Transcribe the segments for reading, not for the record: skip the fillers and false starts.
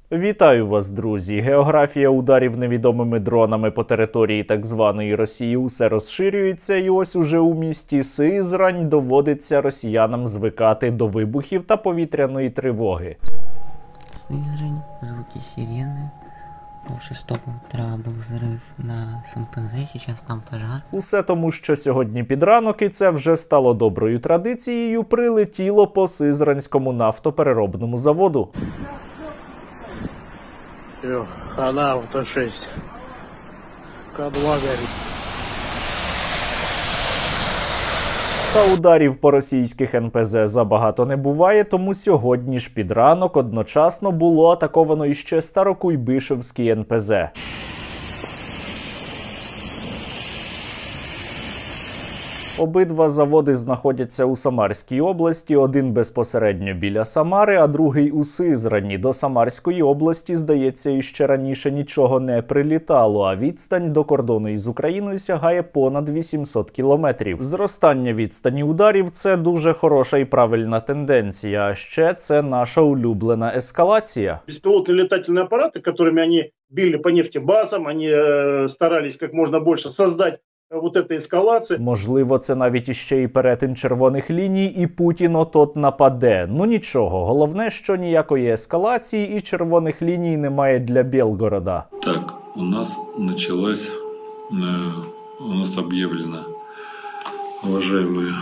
Вітаю вас, друзі! Географія ударів невідомими дронами по території так званої Росії усе розширюється, і ось уже у місті Сизрань доводиться росіянам звикати до вибухів та повітряної тривоги. Сызрань, звуки сирены. В 6 утра был взрыв на СНПЗ, сейчас там пожар. Усе тому, що сьогодні під ранок, і це вже стало доброю традицією, прилетіло по Сизранському нафтопереробному заводу. Хана авто-6. К2 горит. Та ударів по російських НПЗ забагато не буває, тому сьогодні ж під ранок одночасно було атаковано іще Старокуйбишевський НПЗ. Обидва заводи знаходяться у Самарській області, один безпосередньо біля Самари, а другий у Сизрані. До Самарської області, здається, іще раніше нічого не прилітало, а відстань до кордону із Україною сягає понад 800 кілометрів. Зростання відстані ударів – це дуже хороша і правильна тенденція, а ще це наша улюблена ескалація. Беспилотные летательные аппараты, которыми они били по нефтебазам, они старались как можно больше создать вот этой ескалації. Можливо, це навіть іще і перетин червоних ліній, і Путін от нападе. Ну нічого, головне, що ніякої ескалації і червоних ліній немає для Белгорода. Так, у нас началась, у нас объявлено, уважаемые,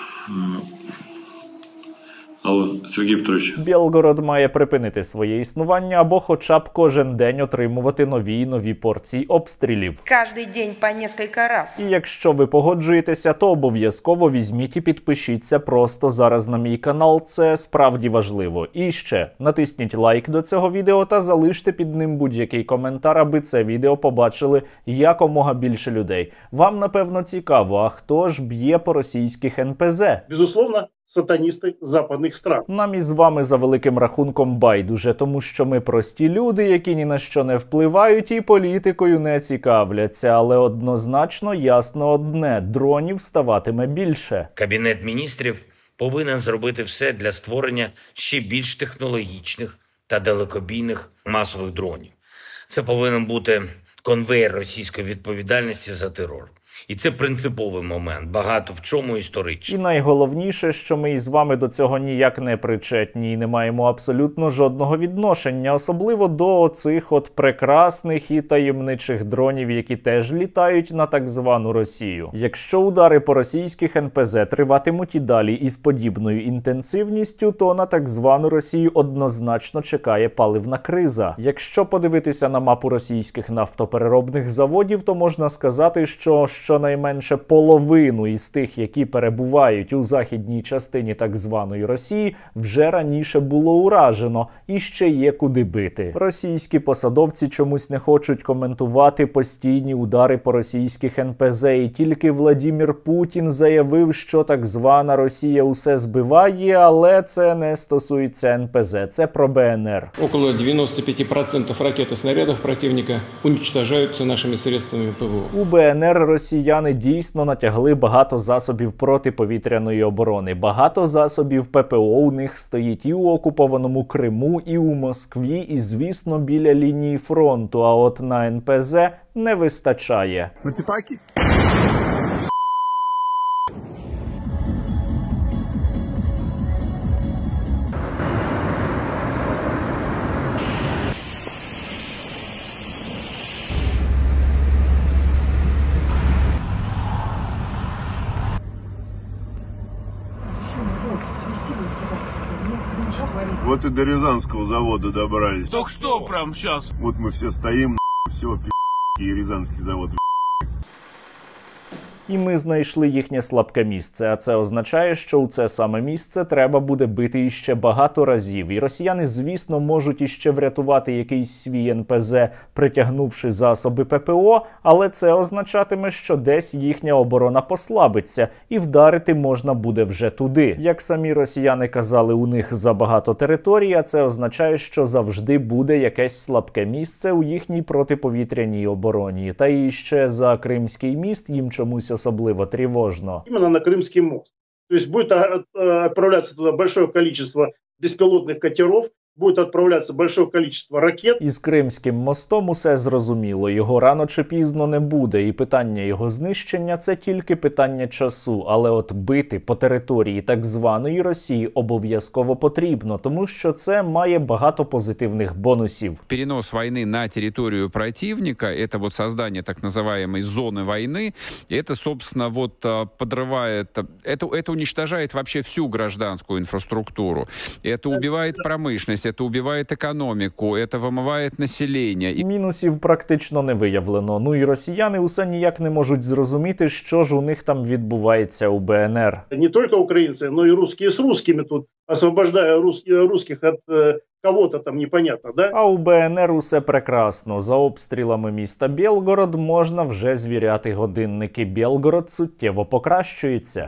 алло, Сергій Петрович. Белгород має припинити своє існування або хоча б кожен день отримувати нові і нові порції обстрілів. Каждый день по несколько раз. І якщо ви погоджуєтеся, то обов'язково візьміть і підпишіться просто зараз на мій канал, це справді важливо. І ще, натисніть лайк до цього відео та залиште під ним будь-який коментар, аби це відео побачили якомога більше людей. Вам, напевно, цікаво, а хто ж б'є по російських НПЗ? Безусловно, сатаністи западних стран. Нам із вами за великим рахунком байдуже, тому що ми прості люди, які ні на що не впливають і політикою не цікавляться. Але однозначно ясно одне – дронів ставатиме більше. Кабінет міністрів повинен зробити все для створення ще більш технологічних та далекобійних масових дронів. Це повинен бути конвейер російської відповідальності за терор. І це принциповий момент, багато в чому історичний. І найголовніше, що ми із вами до цього ніяк не причетні і не маємо абсолютно жодного відношення, особливо до оцих от прекрасних і таємничих дронів, які теж літають на так звану Росію. Якщо удари по російських НПЗ триватимуть і далі із подібною інтенсивністю, то на так звану Росію однозначно чекає паливна криза. Якщо подивитися на мапу російських нафтопереробних заводів, то можна сказати, що щонайменше половину із тих, які перебувають у західній частині так званої Росії, вже раніше було уражено і ще є куди бити. Російські посадовці чомусь не хочуть коментувати постійні удари по російських НПЗ, і тільки Владимир Путін заявив, що так звана Росія усе збиває, але це не стосується НПЗ, це про БНР. Около 95% ракет и снарядов противника уничтожаются нашими средствами ПВО. У БНР росіяни дійсно натягли багато засобів протиповітряної оборони. Багато засобів ППО у них стоїть і у окупованому Криму, і у Москві, і, звісно, біля лінії фронту. А от на НПЗ не вистачає. На пятаки? Вот и до Рязанского завода добрались. Только что прям сейчас. Вот мы все стоим, все, и Рязанский завод. І ми знайшли їхнє слабке місце, а це означає, що у це саме місце треба буде бити іще багато разів. І росіяни, звісно, можуть іще врятувати якийсь свій НПЗ, притягнувши засоби ППО, але це означатиме, що десь їхня оборона послабиться, і вдарити можна буде вже туди. Як самі росіяни казали, у них забагато територій, а це означає, що завжди буде якесь слабке місце у їхній протиповітряній обороні. Та і ще за Кримський міст їм чомусь особливо тривожно. Именно на Крымский мост. То есть будет отправляться туда большое количество беспилотных катеров, будет отправляться большое количество ракет. Із Кримським мостом усе зрозуміло. Його рано чи пізно не буде. І питання його знищення – це тільки питання часу. Але от бити по території так званої Росії обов'язково потрібно, тому що це має багато позитивних бонусів. Перенос войны на территорию противника, это вот создание так называемой зоны войны, это, собственно, вот подрывает, это уничтожает вообще всю гражданскую инфраструктуру. Это убивает промышленность, это убивает экономику, это вымывает население. Мінусів практично не виявлено. Ну і росіяни усе ніяк не можуть зрозуміти, що ж у них там відбувається у БНР. Не только украинцы, но и русские с русскими тут, освобождая русских от кого-то там непонятно, да? А у БНР усе прекрасно. За обстрілами міста Білгород можна вже звіряти годинники. Білгород суттєво покращується.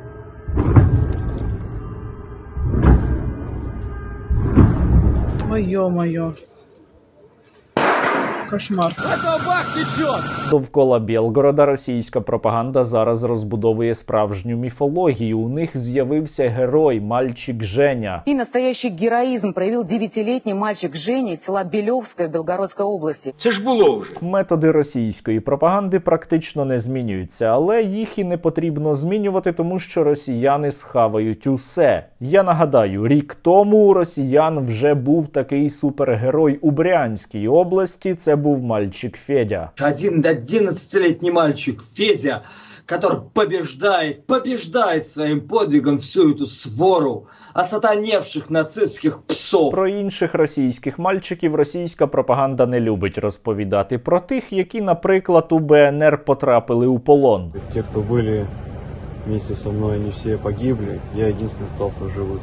Ой, ё-моё. Кошмар. Довкола Білгорода російська пропаганда зараз розбудовує справжню міфологію. У них з'явився герой, мальчик Женя. И настоящий героизм проявил 9-летний мальчик Женя из села Белевское Белгородской области. Це ж було вже. Методи російської пропаганди практично не змінюються, але їх і не потрібно змінювати, тому що росіяни схавають усе. Я нагадаю, рік тому у росіян вже був такий супергерой у Брянській області, це був мальчик Федя. 11-летний мальчик Федя, который побеждает своим подвигом всю эту свору осатаневших нацистських псов. Про інших російських мальчиків російська пропаганда не любить розповідати. Про тих, які, наприклад, у БНР потрапили у полон. Ті, хто були вместе со мною, они всі погибли, я единственный остался живым.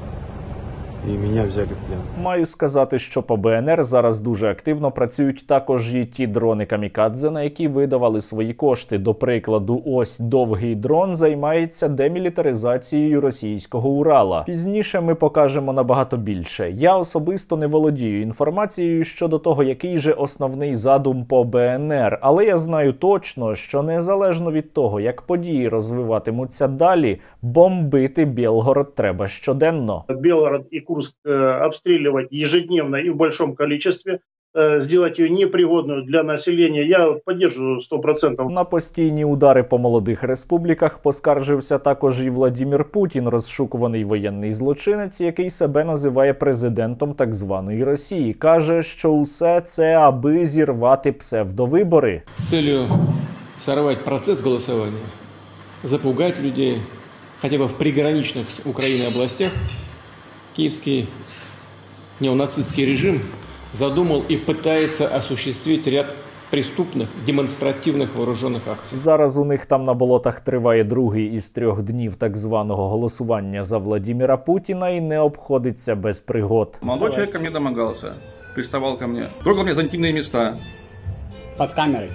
І мене взяли в плен. Маю сказати, що по БНР зараз дуже активно працюють також і ті дрони-камікадзе, на які видавали свої кошти. До прикладу, ось довгий дрон займається демілітаризацією російського Урала. Пізніше ми покажемо набагато більше. Я особисто не володію інформацією щодо того, який же основний задум по БНР, але я знаю точно, що незалежно від того, як події розвиватимуться далі, бомбити Білгород треба щоденно. Белгород и Курск обстреливать ежедневно и в большом количестве, сделать ее непригодную для населения, я поддерживаю 100%. На постійні удари по молодих республіках поскаржився також і Владимир Путін, розшукуваний воєнний злочинець, який себе називає президентом так званої Росії. Каже, що усе це аби зірвати псевдовибори. С целью сорвать процесс голосования, запугать людей, хотя бы в приграничных с Украиной областях, киевский неонацистский режим задумал и пытается осуществить ряд преступных, демонстративных вооруженных акций. Зараз у них там на болотах триває другий із 3 днів так званого голосування за Владимира Путіна і не обходиться без пригод. Молодой человек ко мне домогался, приставал ко мне, трогал меня за интимные места. Под камерой.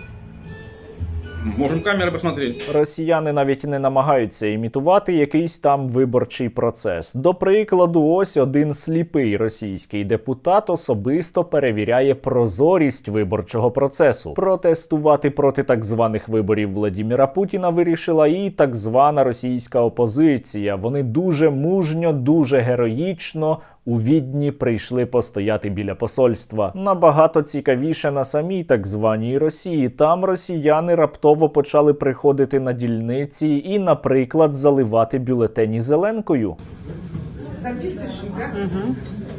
Можем камеры посмотреть. Росіяни навіть не намагаються імітувати якийсь там виборчий процес. До прикладу, ось один сліпий російський депутат особисто перевіряє прозорість виборчого процесу. Протестувати проти так званих виборів Владимира Путіна вирішила і так звана російська опозиція. Вони дуже мужньо, дуже героїчно у Відні прийшли постояти біля посольства. Набагато цікавіше на самій так званій Росії. Там росіяни раптово почали приходити на дільниці і, наприклад, заливати бюлетені зеленкою. Записуєш, так? Угу.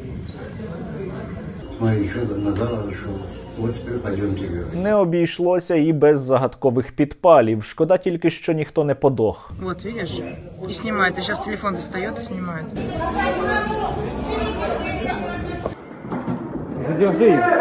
Не обійшлося і без загадкових підпалів. Шкода тільки, що ніхто не подох. Вот, видишь? И снимает. И сейчас телефон достает и снимает. Задержи их.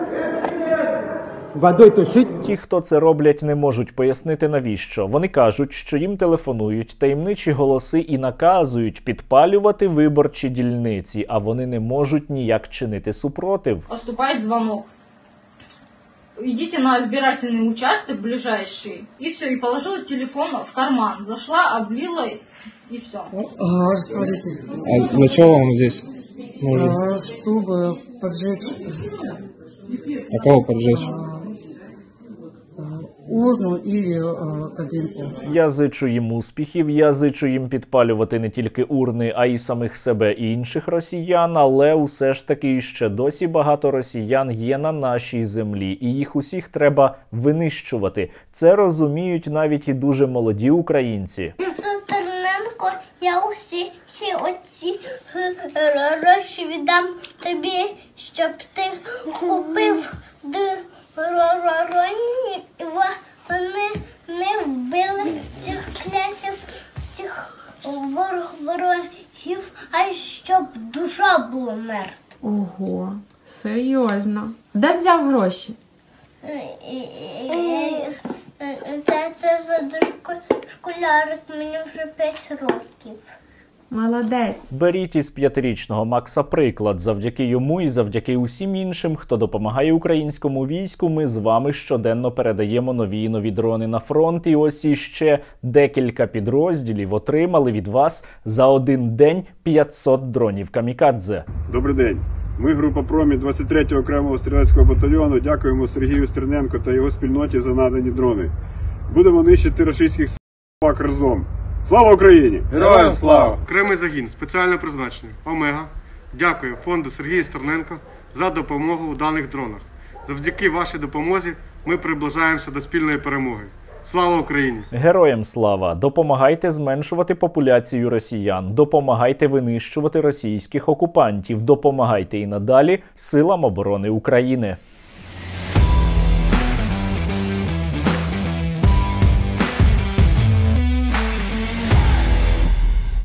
Водой тушить. Ті, хто це роблять, не можуть пояснити навіщо. Вони кажуть, що їм телефонують таємничі голоси і наказують підпалювати виборчі дільниці, а вони не можуть ніяк чинити супротив. Поступає дзвонок. Идите на избирательный участок ближайший, и все, и положила телефон в карман. Зашла, облила, и все. Ага, смотрите. А для чего вам здесь нужен? Чтобы поджечь. А кого поджечь? урну или кабинку. Я зичу їм успіхів, я зичу їм підпалювати не тільки урни, а й самих себе і інших росіян, але усе ж таки ще досі багато росіян є на нашій землі, і їх усіх треба винищувати. Це розуміють навіть і дуже молоді українці. Стерненко, я усі ці оці гроші віддам тобі, щоб ти купив дроні, і вони не вбили цих клятів, цих ворогів, а й щоб душа була мертва. Ого, серйозно. Де взяв гроші? Це за школярик, мені вже 5 років. Молодець. Беріть із 5-річного Макса приклад. Завдяки йому і завдяки усім іншим, хто допомагає українському війську, ми з вами щоденно передаємо нові і нові дрони на фронт. І ось іще декілька підрозділів отримали від вас за один день 500 дронів камікадзе. Добрий день. Ми, група «Промі» 23-го окремого стрілецького батальйону, дякуємо Сергію Стерненко та його спільноті за надані дрони. Будемо нищити рашистських с**к разом. Слава Україні! Героям слава! Окремий загін спеціального призначення «Омега» дякує фонду Сергія Стерненко за допомогу у даних дронах. Завдяки вашій допомозі ми приближаємося до спільної перемоги. Слава Україні! Героям слава! Допомагайте зменшувати популяцію росіян, допомагайте винищувати російських окупантів, допомагайте і надалі Силам оборони України.